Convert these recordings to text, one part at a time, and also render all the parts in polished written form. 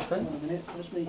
Okay. Wait a minute, where's me?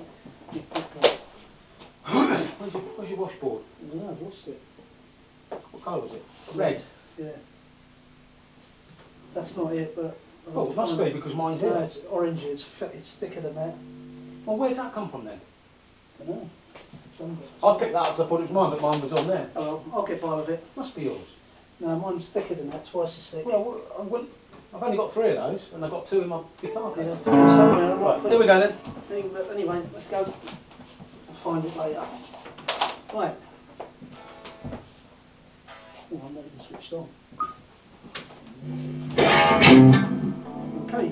Where's your washboard? I don't know, I've lost it. What colour was it? Red? Yeah. That's not it, but... Oh, it must be because mine's No, here. it's orange, it's thicker than that. Well, where's that come from then? I don't know. I picked that up because I thought it was mine, but mine was on there. Oh well, I'll get by with it. Must be yours. No, mine's thicker than that, twice as thick. Well, I've only got 3 of those, and I've got 2 in my guitar Yeah, case. put it somewhere, I might Right, put there we go then. it- But anyway, let's go. I'll find it later. Right. Oh, I'm not even switched on. Okay.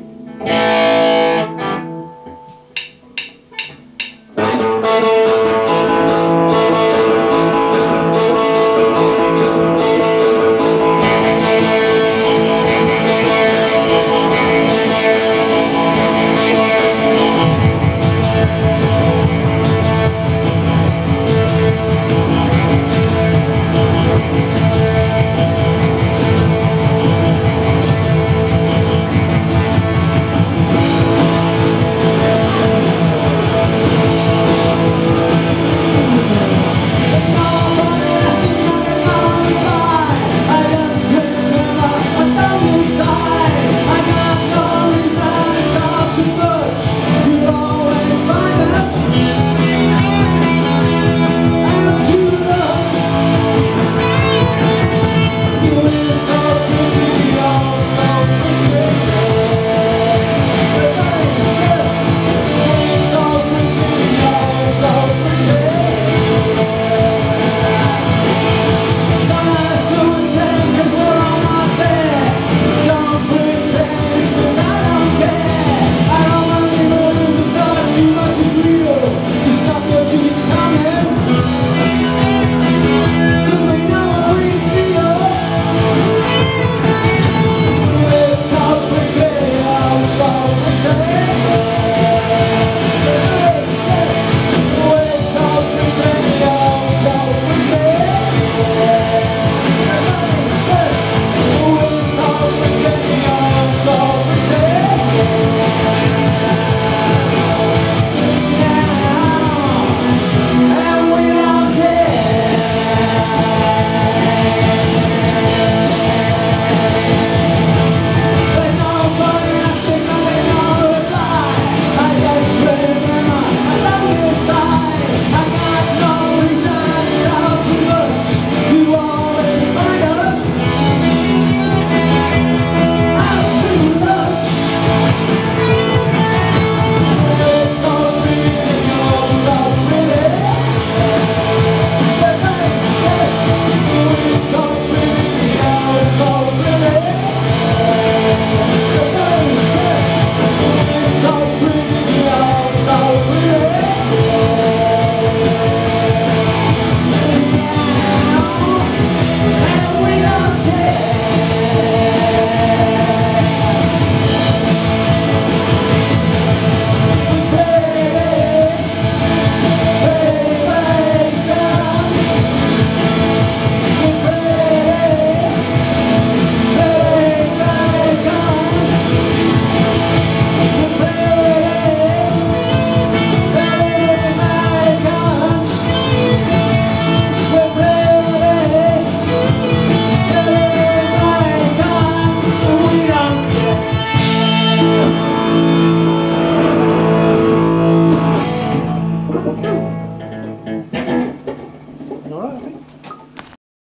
Alright, I think.